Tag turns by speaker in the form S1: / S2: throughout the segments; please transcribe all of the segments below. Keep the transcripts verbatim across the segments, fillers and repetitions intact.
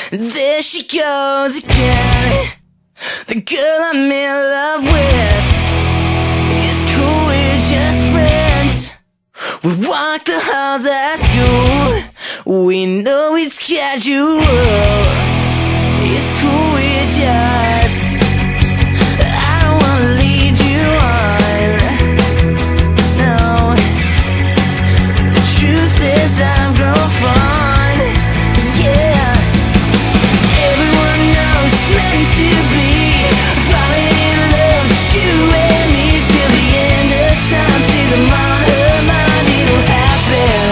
S1: There she goes again, the girl I'm in love with. It's cool, we're just friends. We walk the halls at school. We know it's casual. It's cool, we're just, I don't wanna lead you on. No, the truth is I've grown fond. Yeah, everyone knows it's meant to be. Falling in love, just you and me till the end of time. Till the mind, her mind, it'll happen.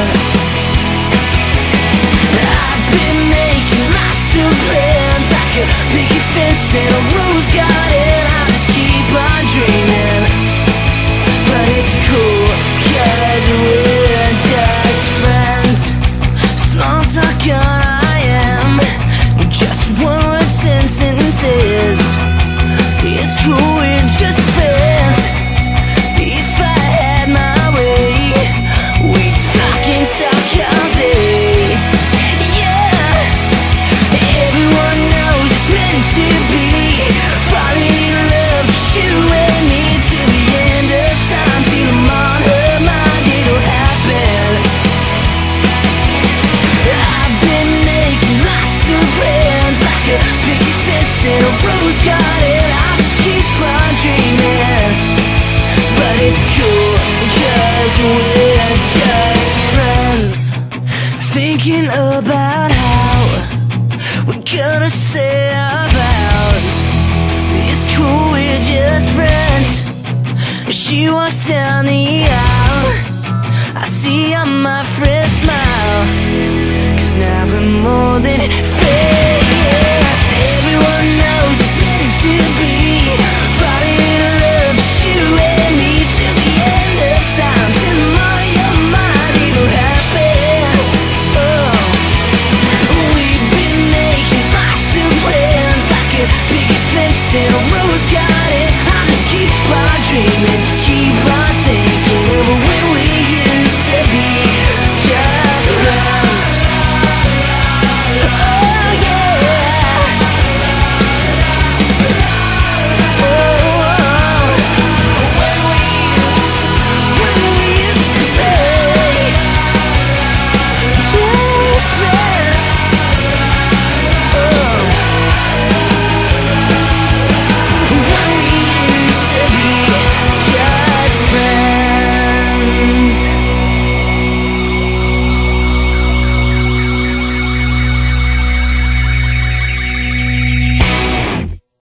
S1: I've been making lots of plans, like a picket fence and a rose garden. I just keep on dreaming, but it's cool, cause we're just friends. Small talk, all I am, just one word sentences. It's cool, we're just friends. If I had my way, we'd talk and talk all day. Yeah, everyone knows it's meant to be. Falling in love, just you and me till the end of time. Till I'm on her mind, it'll happen. I've been making lots of plans, like a picket fence and a rose garden. I'll just keep on dreaming, but it's cool, cause we're just friends. Thinking about how we're gonna say our vows. It's cool, we're just friends. She walks down the aisle, I see on my friend's smile, cause now we're more than friends.